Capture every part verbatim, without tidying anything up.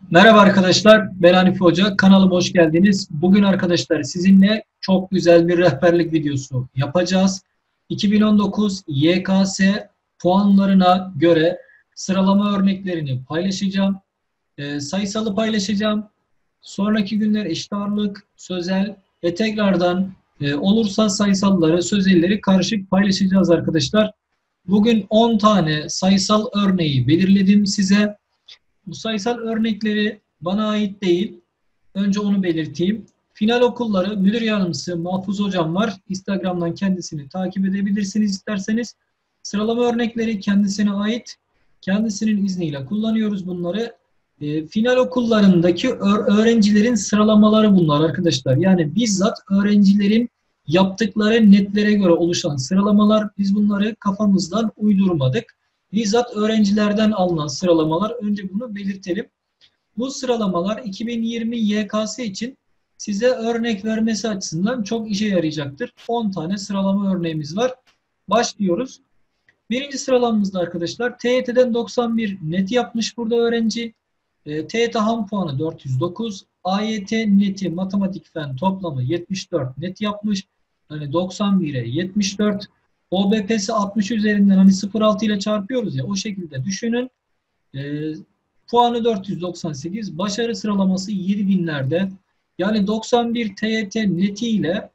Merhaba arkadaşlar, ben Hanifi Hoca. Kanalıma hoş geldiniz. Bugün arkadaşlar sizinle çok güzel bir rehberlik videosu yapacağız. iki bin on dokuz Y K S puanlarına göre sıralama örneklerini paylaşacağım. E, sayısalı paylaşacağım. Sonraki günler eşit ağırlık, sözel ve tekrardan e, olursa sayısalları, sözelleri karışık paylaşacağız arkadaşlar. Bugün on tane sayısal örneği belirledim size. Bu sayısal örnekleri bana ait değil. Önce onu belirteyim. Final okulları müdür yardımcısı Mahfuz Hocam var. Instagram'dan kendisini takip edebilirsiniz isterseniz. Sıralama örnekleri kendisine ait. Kendisinin izniyle kullanıyoruz bunları. E, final okullarındaki öğrencilerin sıralamaları bunlar arkadaşlar. Yani bizzat öğrencilerin yaptıkları netlere göre oluşan sıralamalar. Biz bunları kafamızdan uydurmadık. Bizzat öğrencilerden alınan sıralamalar. Önce bunu belirtelim. Bu sıralamalar iki bin yirmi Y K S için size örnek vermesi açısından çok işe yarayacaktır. on tane sıralama örneğimiz var. Başlıyoruz. Birinci sıralamamızda arkadaşlar T Y T'den doksan bir net yapmış burada öğrenci. E, T Y T ham puanı dört yüz dokuz. A Y T neti matematik fen toplamı yetmiş dört net yapmış. Hani doksan bire yetmiş dört. O B P'si altmış üzerinden hani sıfır virgül altı ile çarpıyoruz ya, o şekilde düşünün. E, puanı dört yüz doksan sekiz. Başarı sıralaması yedi binlerde. Yani doksan bir T Y T neti ile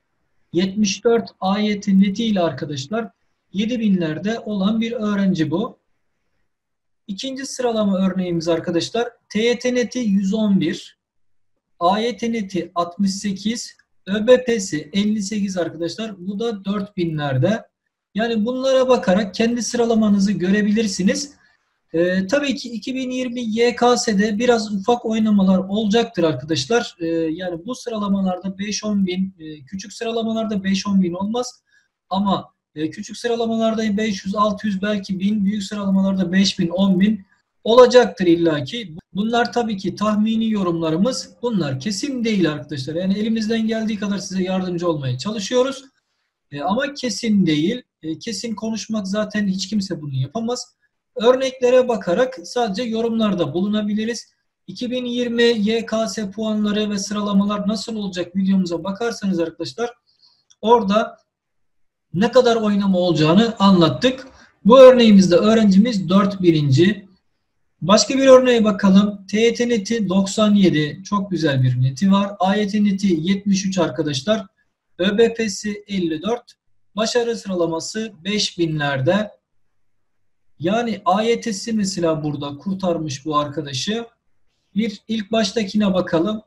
yetmiş dört A Y T neti ile arkadaşlar yedi binlerde olan bir öğrenci bu. İkinci sıralama örneğimiz arkadaşlar T Y T neti yüz on bir, A Y T neti altmış sekiz, Ö B P'si elli sekiz arkadaşlar. Bu da dört binlerde. Yani bunlara bakarak kendi sıralamanızı görebilirsiniz. Ee, tabii ki iki bin yirmi Y K S'de biraz ufak oynamalar olacaktır arkadaşlar. Ee, yani bu sıralamalarda beş on bin, e, küçük sıralamalarda beş on bin olmaz. Ama e, küçük sıralamalarda beş yüz altı yüz belki bin, büyük sıralamalarda beş bin on bin olacaktır illaki. Bunlar tabii ki tahmini yorumlarımız. Bunlar kesin değil arkadaşlar. Yani elimizden geldiği kadar size yardımcı olmaya çalışıyoruz. E, ama kesin değil. E, kesin konuşmak zaten hiç kimse bunu yapamaz. Örneklere bakarak sadece yorumlarda bulunabiliriz. iki bin yirmi Y K S puanları ve sıralamalar nasıl olacak videomuza bakarsanız arkadaşlar orada ne kadar oynama olacağını anlattık. Bu örneğimizde öğrencimiz dört birinci. Başka bir örneğe bakalım. T Y T neti doksan yedi. Çok güzel bir neti var. A Y T neti yetmiş üç arkadaşlar. Ö B P'si elli dört. Başarı sıralaması beş binlerde. Yani A Y T'si mesela burada kurtarmış bu arkadaşı. Bir ilk baştakine bakalım.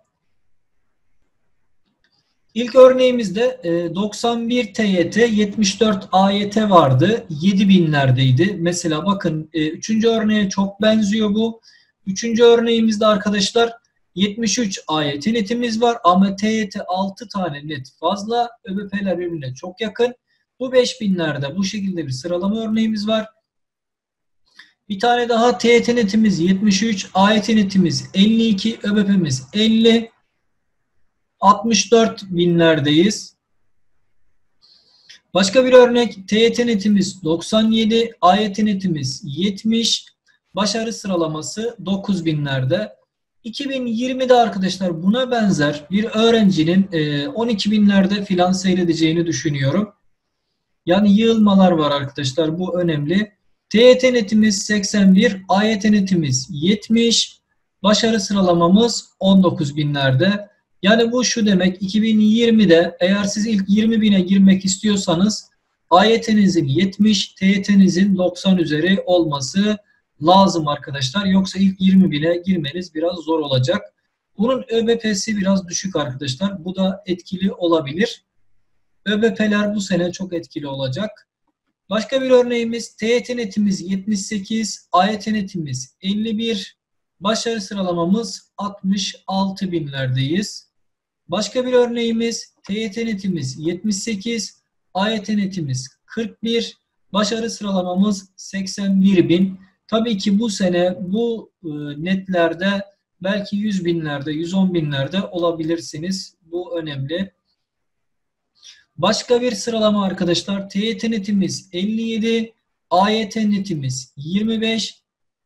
İlk örneğimizde doksan bir T Y T, yetmiş dört A Y T vardı. yedi binlerdeydi. Mesela bakın üçüncü örneğe çok benziyor bu. Üçüncü örneğimizde arkadaşlar yetmiş üç A Y T netimiz var ama T Y T altı tane net fazla. Ö B P'ler birbirine çok yakın. Bu beş binlerde bu şekilde bir sıralama örneğimiz var. Bir tane daha T Y T netimiz yetmiş üç, A Y T netimiz elli iki, Ö B P'miz elli. altmış dört binlerdeyiz. Başka bir örnek T Y T netimiz doksan yedi, A Y T netimiz yetmiş, başarı sıralaması dokuz binlerde. iki bin yirmide arkadaşlar buna benzer bir öğrencinin on iki binlerde filan seyredeceğini düşünüyorum. Yani yığılmalar var arkadaşlar, bu önemli. T Y T netimiz seksen bir, A Y T netimiz yetmiş, başarı sıralamamız on dokuz binlerde. Yani bu şu demek, iki bin yirmide eğer siz ilk yirmi bine girmek istiyorsanız A Y T'nizin yetmiş, T Y T'nizin doksan üzeri olması lazım arkadaşlar. Yoksa ilk yirmi bine girmeniz biraz zor olacak. Bunun Ö B P'si biraz düşük arkadaşlar. Bu da etkili olabilir. Ö B P'ler bu sene çok etkili olacak. Başka bir örneğimiz T Y T netimiz yetmiş sekiz, A Y T netimiz elli bir, başarı sıralamamız altmış altı binlerdeyiz. Başka bir örneğimiz T Y T netimiz yetmiş sekiz, A Y T netimiz kırk bir, başarı sıralamamız seksen bir bin. Tabii ki bu sene bu netlerde belki yüz binlerde, yüz on binlerde olabilirsiniz. Bu önemli. Başka bir sıralama arkadaşlar. T Y T netimiz elli yedi, A Y T netimiz yirmi beş,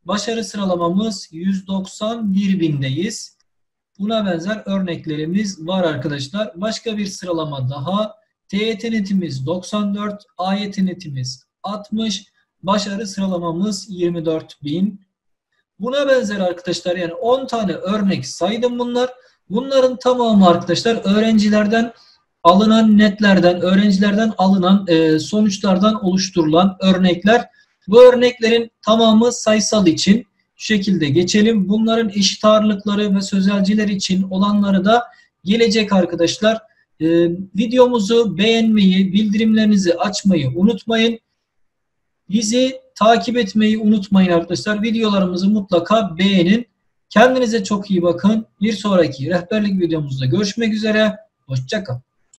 Başarı sıralamamız yüz doksan bir bindeyiz. Buna benzer örneklerimiz var arkadaşlar. Başka bir sıralama daha. T Y T netimiz doksan dört, A Y T netimiz altmış, başarı sıralamamız yirmi dört bin. Buna benzer arkadaşlar, yani on tane örnek saydım bunlar. Bunların tamamı arkadaşlar öğrencilerden alınan netlerden, öğrencilerden alınan e, sonuçlardan oluşturulan örnekler. Bu örneklerin tamamı sayısal için şu şekilde geçelim. Bunların eşit ağırlıkları ve sözelciler için olanları da gelecek arkadaşlar. E, videomuzu beğenmeyi, bildirimlerinizi açmayı unutmayın. Bizi takip etmeyi unutmayın arkadaşlar. Videolarımızı mutlaka beğenin. Kendinize çok iyi bakın. Bir sonraki rehberlik videomuzda görüşmek üzere. Hoşça kalın.